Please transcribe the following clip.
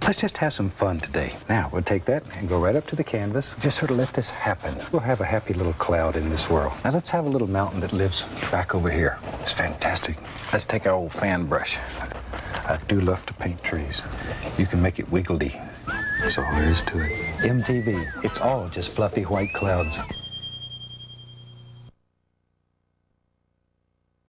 Let's just have some fun today. Now, we'll take that and go right up to the canvas. Just sort of let this happen. We'll have a happy little cloud in this world. Now, let's have a little mountain that lives back over here. It's fantastic. Let's take our old fan brush. I do love to paint trees. You can make it wiggly. That's all there is to it. MTV, it's all just fluffy white clouds.